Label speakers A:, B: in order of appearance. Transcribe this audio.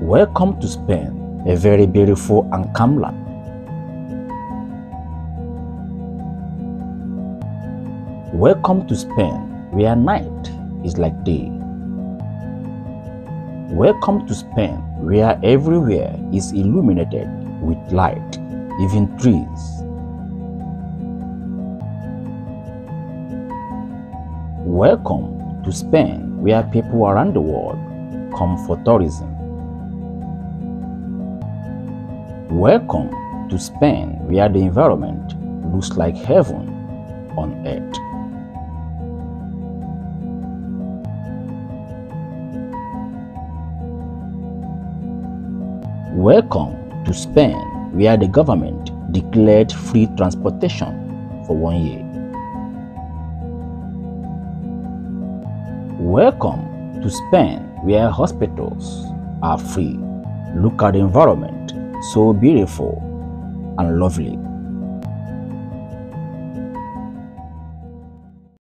A: Welcome to Spain, a very beautiful and calm land. Welcome to Spain, where night is like day. Welcome to Spain, where everywhere is illuminated with light, even trees. Welcome to Spain, where people around the world come for tourism. Welcome to Spain, where the environment looks like heaven on earth. Welcome to Spain, where the government declared free transportation for 1 year. Welcome to Spain, where hospitals are free. Look at the environment, so beautiful and lovely.